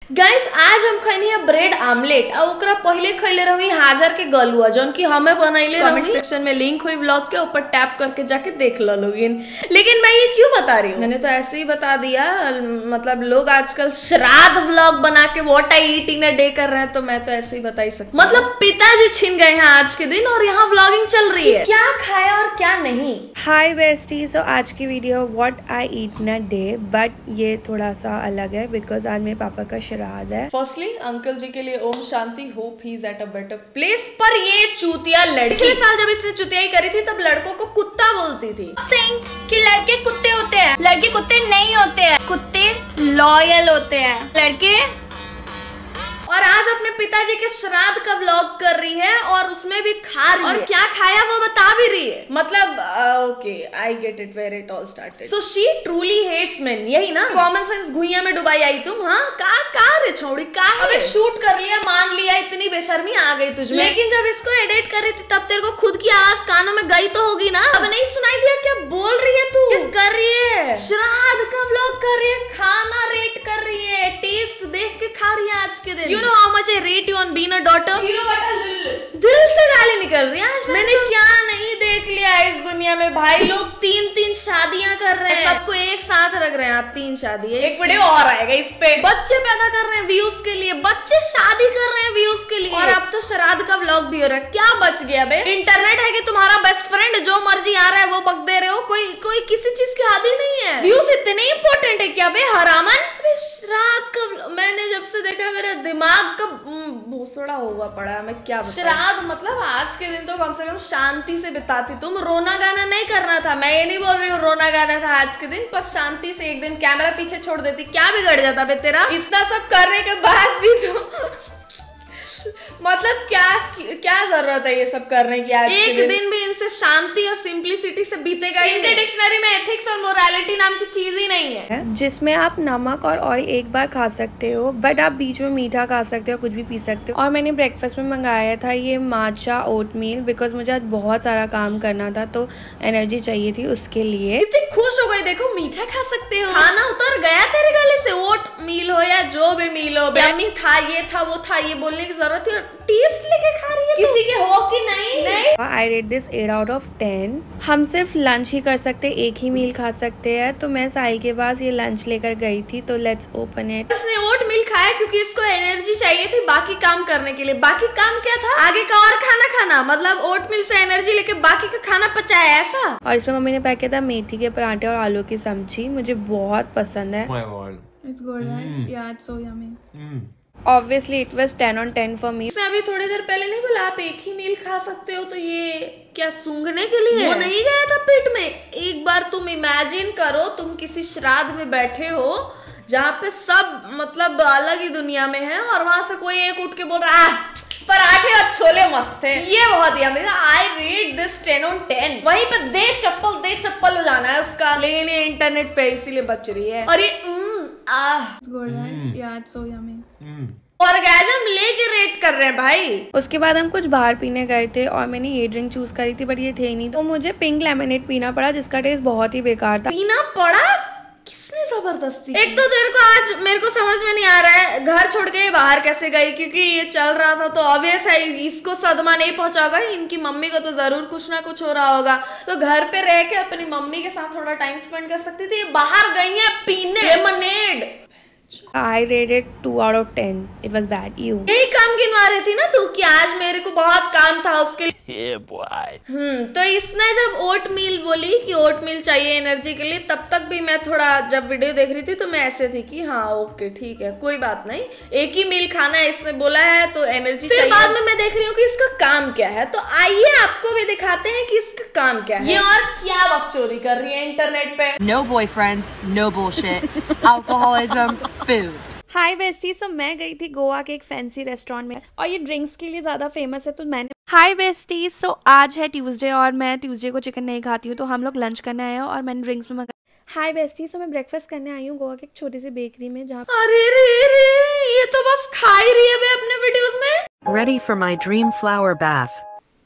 Guys आज हम खैनी है ब्रेड आमलेट और ओकरा पहले खैले रही हाजर के गलुआ जौन की हमें बनैले कमेंट सेक्शन में लिंक हुई व्लॉग के ऊपर टैप करके जाके देख लो लोगिन। लेकिन मैं ये क्यों बता रही हूँ, मैंने तो ऐसे ही बता दिया। मतलब लोग आजकल श्राद्ध व्लॉग बना के what I eat in a day कर रहे हैं, तो मैं तो ऐसे ही बता ही सकती हूँ। मतलब पिताजी छिन गए हैं आज के दिन और यहाँ व्लॉगिंग चल रही है, क्या खाया और क्या नहीं। हाय बेस्टीज, तो आज की video what I eat in a day, but ये थोड़ा सा अलग है बिकॉज आज मेरे पापा का श्राद्ध है। फर्स्टली अंकल जी के लिए ओम शांति, hope he is at a better place. पर ये चूतिया लड़की पिछले साल जब इसने चुतियाई करी थी तब लड़कों को कुत्ता बोलती थी कि लड़के कुत्ते होते हैं, लड़के कुत्ते नहीं होते हैं, कुत्ते लॉयल होते हैं, लड़के। और आज अपने पिताजी के श्राद्ध का व्लॉग कर रही है और उसमें भी खा रही है। और क्या खाया वो बता भी रही है। मतलब okay, I get it where it all started. So she truly hates men, यही ना। कॉमन सेंस घुइया में डुबाई आई तुम। हाँ का रे छोड़ी का है? अबे शूट कर लिया, मान लिया, इतनी बेशर्मी आ गई तुझमें। लेकिन जब इसको एडिट कर रही थी तब तेरे को खुद की आवाज कानों में गई तो होगी ना। अब नहीं सुनाई दिया क्या बोल रही है तू? क्या कर रही है? श्राद्ध का व्लॉग कर रही है, खाना रेट कर रही है, टेस्ट देख के खा रही है आज के दिन। You know how much I rate you on being a daughter? दिल से गाली निकल रही है आज। मैंने क्या नहीं देख लिया है इस दुनिया में भाई। लोग तीन शादियां कर रहे हैं, सबको एक साथ रख रहे हैं। 3 शादी है, एक वीडियो और आएगा इस पे। बच्चे पैदा कर रहे हैं व्यूज के लिए, बच्चे शादी कर रहे हैं व्यूज के लिए, और अब तो श्राद्ध का व्लॉग भी हो रहा है। क्या बच गया बे? इंटरनेट है कि तुम्हारा बेस्ट फ्रेंड, जो मर्जी आ रहा है वो बक दे रहे हो। कोई किसी चीज की आदी नहीं है। व्यूज इतने इंपॉर्टेंट है क्या बे हरामन? श्राद्ध का मैंने जब से देखा मेरा दिमाग का भोसड़ा होगा पड़ा है। मैं क्या बताऊं? श्राद्ध मतलब आज के दिन तो कम से कम शांति से बिताती तुम। रोना गाना नहीं करना था, मैं ये नहीं बोल रही हूँ रोना गाना था आज के दिन, पर शांति से एक दिन कैमरा पीछे छोड़ देती। क्या बिगड़ जाता बे तेरा? इतना सब करने के बाद भी तो मतलब क्या जरूरत है ये सब करने की? आज एक दिन भी इनसे शांति और सिंपलिसिटी से बीतेगा। इनके डिक्शनरी में एथिक्स और मोरालिटी नाम की चीज ही नहीं है, जिसमें आप नमक और ऑयल एक बार खा सकते हो, बट आप बीच में मीठा खा सकते हो, कुछ भी पी सकते हो। और मैंने ब्रेकफास्ट में मंगाया था ये माचा ओट मील, बिकॉज मुझे आज बहुत सारा काम करना था तो एनर्जी चाहिए थी उसके लिए। इतनी खुश हो गई, देखो मीठा खा सकते हो। खाना उतर गया तेरे गले से। ओट मील हो या जो भी मील हो, यम्मी था, ये था, वो था, ये बोलने की जरूरत थी। टेस्ट लेके खा रही है किसी के हो कि नहीं? I rate this 8 out of 10। हम सिर्फ लंच ही कर सकते, एक ही मील खा सकते हैं, तो मैं साहिल के पास ये लंच लेकर गई थी, तो लेट्स ओपन इट। इसने ओट मील खाया क्योंकि इसको एनर्जी चाहिए थी बाकी काम करने के लिए। बाकी काम क्या था? आगे का और खाना। मतलब ओट मील से एनर्जी लेके बाकी का खाना पचाया ऐसा। और इसमें मम्मी ने पैक किया था मेथी के पराठे और आलू की सब्जी, मुझे बहुत पसंद है। It's good, right? Yeah, it's so yummy. Obviously it was 10 on 10 for me। इसने अभी थोड़ी देर पहले नहीं बोला आप एक ही मील खा सकते हो, तो ये क्या सूंघने के लिए? वो नहीं गया था पेट में? एक बार तुम इमेजिन करो, तुम किसी श्राद्ध में बैठे हो जहाँ पे सब मतलब अलग ही दुनिया में है, और वहां से कोई एक उठ के बोल रहा है पराठे और छोले मस्त थे, ये बहुत ही amazing. I rate this 10 on 10। वहीं पे दे चप्पल हो जाना है उसका, लेकिन ये इंटरनेट पे इसीलिए बच रही है। और ये It's good, right? Yeah, it's so yummy. Orgasm लेके रेट कर रहे हैं भाई। उसके बाद हम कुछ बाहर पीने गए थे और मैंने ये ड्रिंक चूज करी थी, बट ये थे नहीं, तो मुझे पिंक लेमनेड पीना पड़ा, जिसका टेस्ट बहुत ही बेकार था। पीना पड़ा? किसने जबरदस्ती? एक तो तेरे को आज मेरे को समझ में नहीं आ रहा है घर छोड़ के बाहर कैसे गई, क्योंकि ये चल रहा था तो ऑब्वियस है इसको सदमा नहीं पहुंचा होगा। इनकी मम्मी को तो जरूर कुछ ना कुछ हो रहा होगा, तो घर पे रह के अपनी मम्मी के साथ थोड़ा टाइम स्पेंड कर सकती थी। बाहर गई है पीने lemonade. I rated 2 out of 10। It was bad। यही काम गिनवा रही थी ना तू कि आज मेरे को बहुत काम था उसके लिए। तो इसने जब ओट मील बोली कि ओट मील चाहिए एनर्जी के लिए, तब तक भी मैं थोड़ा जब वीडियो देख रही थी तो मैं ऐसे थी कि हाँ ओके ठीक है कोई बात नहीं, एक ही मील खाना है इसने बोला है तो एनर्जी चाहिए। फिर बाद में मैं देख रही हूँ कि इसका काम क्या है, तो आइए आपको भी दिखाते हैं कि इसका काम क्या है। ये और क्या बकचोदी कर रही है इंटरनेट पे। No boyfriends, no bullshit, alcoholism, food। हाय बेस्टीज, तो मैं गई थी गोवा के एक फैंसी रेस्टोरेंट में, और ये ड्रिंक्स के लिए ज़्यादा फेमस है, तो मैंने हाय बेस्टीज, सो आज है ट्यूसडे और मैं ट्यूसडे को चिकन नहीं खाती हूँ, तो हम लोग लंच करने आए हैं और मैंने ड्रिंक्स में मंगाया। हाय बेस्टीज, तो मैं ब्रेकफास्ट करने आई हूँ गोवा के एक छोटी सी बेकरी में, जहाँ अरे रे ये तो बस खा ही रही है बे अपने वीडियोस में। Ready for my dream flower bath।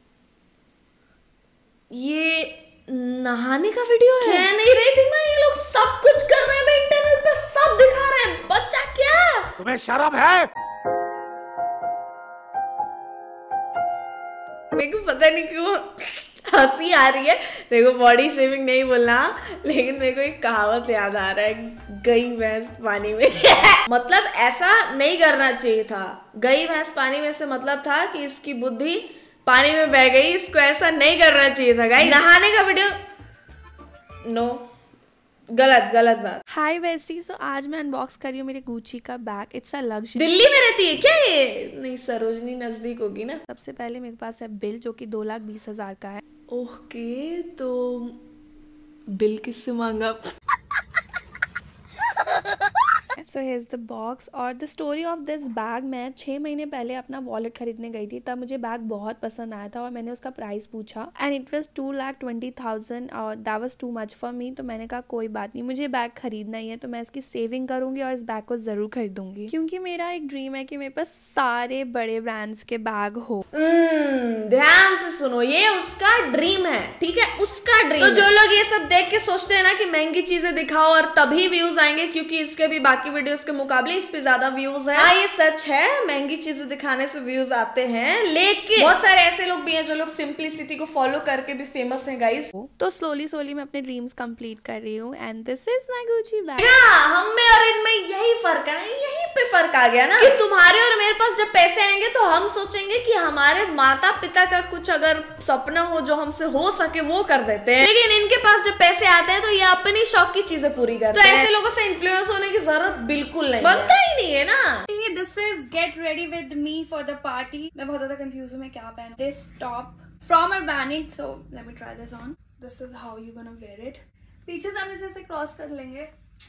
ये नहाने का वीडियो है? कह नहीं रही थी मैं, ये लोग सब कुछ कर रहे हैं इंटरनेट पे, सब दिखा रहे हैं। बच्चा क्या तुम्हें शर्म है? मेरे को पता नहीं क्यों हंसी आ रही है। देखो बॉडी शेविंग नहीं बोलना, लेकिन मेरे को एक कहावत याद आ रहा है, गई भैंस पानी में। मतलब ऐसा नहीं करना चाहिए था। गई भैंस पानी में से मतलब था कि इसकी बुद्धि पानी में बह गई, इसको ऐसा नहीं करना चाहिए था। गाइस नहाने का वीडियो नो, गलत बात। हाय बेस्टी, सो आज मैं अनबॉक्स कर रही हूँ मेरे गुची का bag. It's a luxury. Delhi में रहती है क्या ये? नहीं, सरोजनी नजदीक होगी ना। सबसे पहले मेरे पास है बिल जो कि 2,20,000 का है। ओके, तो बिल किससे मांगा? So here's the box. और the story of this bag, मैं 6 महीने पहले अपना वॉलेट खरीदने गई थी, तब मुझे बैग बहुत पसंद आया था और मैंने उसका प्राइस पूछा एंड इट वाज 2,20,000 और that was too much for me. तो मैंने कहा कोई बात नहीं, मुझे बैग खरीदना ही है, तो मैं इसकी सेविंग करूंगी और इस बैग को जरूर खरीदूंगी, क्योंकि मेरा एक ड्रीम है कि मेरे पास सारे बड़े ब्रांड्स के बैग हो। ध्यान से सुनो, ये उसका ड्रीम है, ठीक है, उसका ड्रीम। तो जो लोग ये सब देख के सोचते हैं ना कि महंगी चीजें दिखाओ और तभी व्यूज आएंगे, क्योंकि इसके भी बाकी वीडियोस के मुकाबले इस पे ज्यादा व्यूज है। हाँ, ये सच है, महंगी चीजें दिखाने से व्यूज आते हैं, लेकिन बहुत सारे ऐसे लोग भी हैं जो लोग सिंपलिसिटी को फॉलो करके भी फेमस हैं गाइस। तो स्लोली मैं अपने ड्रीम्स कंप्लीट कर रही हूँ and this is my Gucci bag. हम में और इनमें यही फर्क है, यहीं पे फर्क आ गया ना कि तुम्हारे और मेरे पास जब पैसे आएंगे तो हम सोचेंगे कि हमारे माता पिता का कुछ अगर सपना हो जो हमसे हो सके वो कर देते हैं, लेकिन इनके पास जब पैसे आते हैं तो ये अपनी शौक की चीजें पूरी करते हैं। तो ऐसे लोगों से इन्फ्लुएंस होने की जरूरत बिल्कुल नहीं, बनता ही नहीं है ना। This is get ready with me for the party. मैं बहुत ज्यादा कंफ्यूज हूँ मैं क्या पहनूं। This top from Urbanic, so let me try this on. This is how you gonna wear it. पीछे से हम इसे ऐसे क्रॉस कर लेंगे।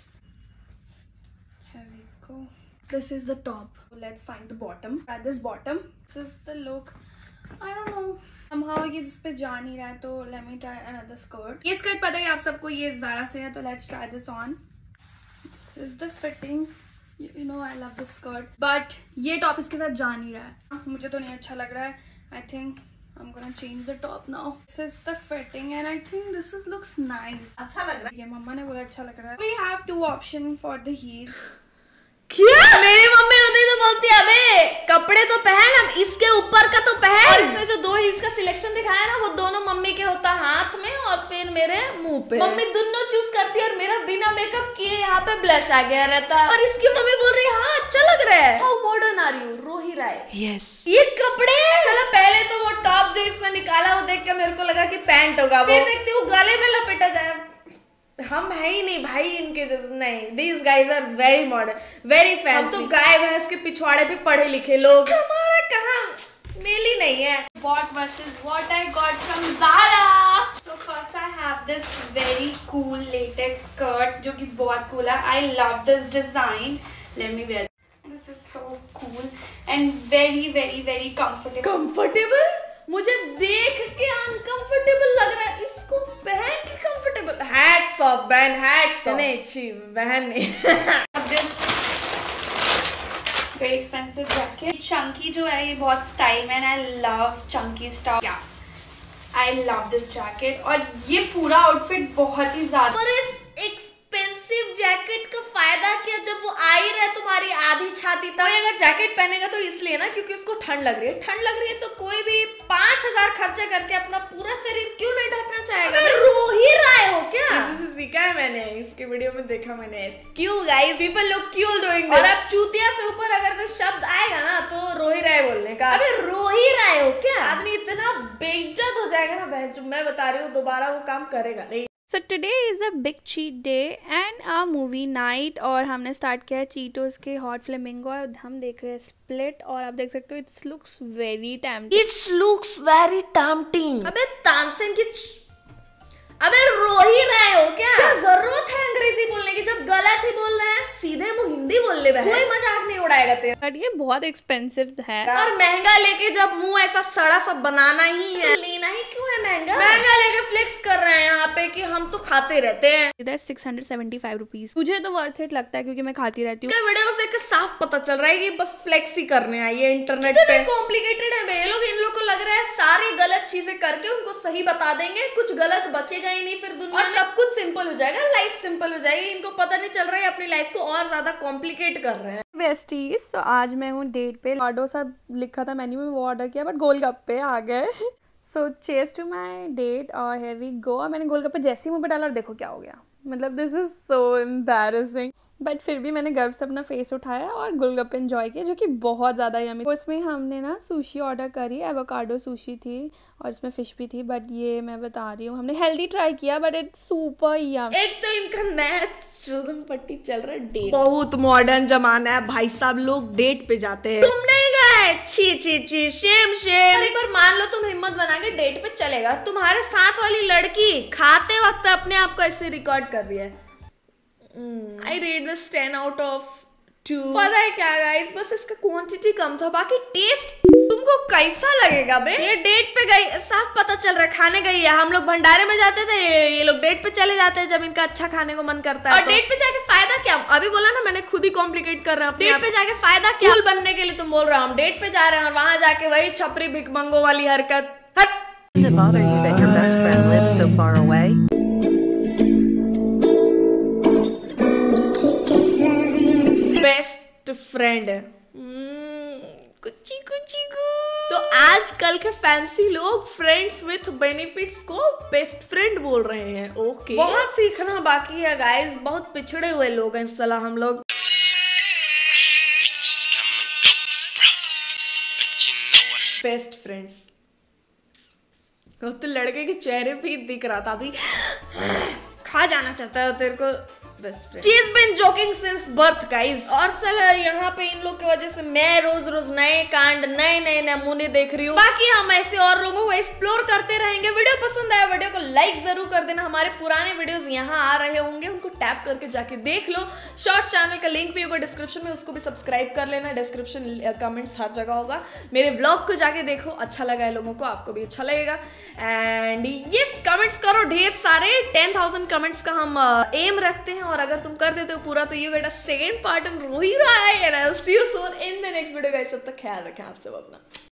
Here we go. This is the top. Let's find the bottom. At this bottom, this is the look. I don't know. Somehow ये जिस पे जा नहीं रहा है, तो let me try another skirt. ये स्कर्ट पता है आप सबको, ये Zara से है, तो let's try this on. This is the fitting. You know I love this skirt. But ये टॉप इसके साथ जा नहीं रहा है, मुझे तो नहीं अच्छा लग रहा है। I think I'm gonna change the top now. This is the fitting and I think this is looks nice. अच्छा लग रहा है। ये मम्मा ने बोला अच्छा लग रहा है। We have two options for the heels. क्या? मेरी मम्मी होती तो बोलती है अबे कपड़े तो पहन, अब इसके ऊपर का तो पहन। और इसने जो 2 हिल्स का सिलेक्शन दिखाया ना, वो दोनों मम्मी के होता हाथ में और फिर मेरे मुंह पे। मम्मी दोनों चूज करती है और मेरा बिना मेकअप किए यहाँ पे ब्लश आ गया रहता है, और इसकी मम्मी बोल रही है हाँ अच्छा लग रहा है। हाउ मॉडर्न आर यू रोही राय? यस, ये कपड़े। चलो पहले तो वो टॉप जो इसने निकाला वो देख के मेरे को लगा कि पैंट होगा, वो फिर देखती हूँ गले में लपेटा जाए। हम है ही नहीं भाई इनके जैसे। नहीं, these guys are very modern, very fancy। हम तो गाय भैंस के पिछवाड़े पे पढ़े लिखे लोग, हमारा कहाँ मेल ही नहीं है। What versus what I got from Zara. So first I have this very cool latex skirt जो कि बहुत cool है। I love this design. Let me wear. This is so cool and very comfortable. Comfortable? मुझे देख के uncomfortable लग रहा है, इसको पहन के कंफर्टेबल। हैट्स ऑफ बहन, हैट्स ऑफ। नहीं छी बहन नहीं। This very expensive jacket. Chunky जो है ये बहुत स्टाइल में, I love chunky stuff. Yeah, I love this jacket. और ये पूरा आउटफिट बहुत ही ज्यादा। पर इस एक्सपेंसिव जैकेट का फायदा क्या जब वो आ ही रहा है तुम्हारी आधी छाती तक? कोई अगर जैकेट पहनेगा तो इसलिए ना क्योंकि उसको ठंड लग रही है। ठंड लग रही है तो कोई भी 5,000 खर्चा करके अपना पूरा शरीर क्यों नहीं ढकना चाहेगा? रो ही रहे हो क्या? किसी से सीखा है मैंने, इसके वीडियो में देखा मैंने। क्यों गाइस, पीपल लोग क्यों डूइंग दिस? और अब चूतिया से ऊपर अगर कोई शब्द आएगा ना तो रो ही रहे बोलने का। अबे रो ही रहे हो क्या? आदमी इतना बेइज्जत हो जाएगा ना बहन, जो मैं बता रही हूँ दोबारा वो काम करेगा नहीं। So today is a big cheat day and a movie night और हमने स्टार्ट किया है चीटोस के हॉट फ्लेमिंगो और हम देख रहे हैं स्प्लिट। और आप देख सकते हो it's looks very tempting. It's looks very tempting. अबे तानसेन की अबे रो ही रहे हो क्या? जरूरत है अंग्रेजी बोलने की जब गलत ही बोल रहे हैं? सीधे मुंह हिंदी बोल ले बहन, कोई मजाक नहीं उड़ाएगा तेरा। बट ये बहुत एक्सपेंसिव है और महंगा लेके जब मुंह ऐसा सड़ा सा बनाना ही है, लेना ही क्यों है महंगा? महंगा लेके फ्लेक्स कर रहे हैं यहाँ पे कि हम तो खाते रहते हैं। इधर 675 रुपीज। मुझे तो वर्थ इट लगता है क्योंकि मैं खाती रहती हूँ। वीडियो से साफ पता चल रहा है कि बस फ्लेक्स ही करने आई है इंटरनेट पे। कॉम्प्लिकेटेड है बे लोग, इन लोग को लग रहा है सारी गलत चीजें करके उनको सही बता देंगे, कुछ गलत बचेगा ही नहीं फिर दुनिया में, सब कुछ सिंपल हो जाएगा, लाइफ सिंपल हो जाएगी। इनको पता नहीं चल रहा है अपनी लाइफ को और ज्यादा कॉम्प्लिकेट कर रहे हैं। बेस्टीज, तो आज मैं हूँ डेट पे। ऑर्डर सब लिखा था मेन्यू में, वो ऑर्डर किया, बट गोलगप्पे आ गए। सो चेस टू माई डेट और हैव वी गो। मैंने गोलगप्पे जैसे ही मुंह पे डाला और देखो क्या हो गया। मतलब this is so embarrassing, but फिर भी मैंने गर्व से अपना फेस उठाया और गोलगप्पे एंजॉय किया, जो कि बहुत ज़्यादा यम्मी। उसमें हमने ना सुशी ऑर्डर करी, एवोकाडो सुशी थी और इसमें फिश भी थी, बट ये मैं बता रही हूँ हमने हेल्दी ट्राई किया, बट इट्स सुपर यम्मी। एक तो इनका नया चुगम पट्टी चल रहा है डेट, बहुत मॉडर्न जमाना है भाई साहब, लोग डेट पे जाते हैं। तुम नहीं गए? छी छी छी, शेम शेम। एक बार मान लो तुम हिम्मत बना के डेट पे चलेगा, तुम्हारे साथ वाली लड़की खाते वक्त अपने आप को ऐसे रिकॉर्ड कर रही है। I rate this 10 out of 2। पता है क्या गाइस, बस इसका क्वांटिटी कम था, बाकी टेस्ट तुमको कैसा लगेगा बे? ये डेट पे गई, साफ पता चल रहा है खाने गई है। हम लोग भंडारे में जाते थे, ये लोग डेट पे चले जाते हैं जब इनका अच्छा खाने को मन करता है। और डेट पे जाके फायदा क्या? अभी बोला ना मैंने, खुद ही कॉम्प्लिकेट कर रहा हूँ। डेट पे जाके फायदा क्या? कूल बनने के लिए तुम बोल रहा हूँ, हम डेट पे जा रहे हैं और वहां जाके वही छपरी भिखमंगो वाली हरकत। बेस्ट फ्रेंड कुची कुची गु। तो आजकल के फैंसी लोग फ्रेंड्स विथ बेनिफिट्स को बेस्ट फ्रेंड बोल रहे हैं। ओके, बहुत सीखना बाकी है गाइस, बहुत पिछड़े हुए लोग हैं सला हम लोग। बेस्ट फ्रेंड्स, तो लड़के के चेहरे पे ही दिख रहा था अभी, खा जाना चाहता है तेरे को। She's been joking since birth guys। और साला यहाँ पे इन लोग की वजह से मैं रोज रोज नए कांड, नए नमूने देख रही हूँ। बाकी हम ऐसे और लोगों को एक्सप्लोर करते रहेंगे। वीडियो पसंद आया वीडियो को लाइक जरूर कर देना। हमारे पुराने वीडियोस यहाँ आ रहे होंगे, उनको टैप करके जाके देख लो। शॉर्ट्स चैनल का लिंक भी होगा डिस्क्रिप्शन में, उसको भी सब्सक्राइब कर लेना। डिस्क्रिप्शन कमेंट्स हर जगह होगा। मेरे ब्लॉग को जाके देखो, अच्छा लगा है लोगों को, आपको भी अच्छा लगेगा। एंड यस, कमेंट्स करो ढेर सारे। 10,000 कमेंट्स का हम एम रखते हैं, और अगर तुम कर देते हो पूरा तो you get a second part in Rohi Rai. And I will see you soon in the next video guys. तब तक ख्याल रखें आप सब अपना।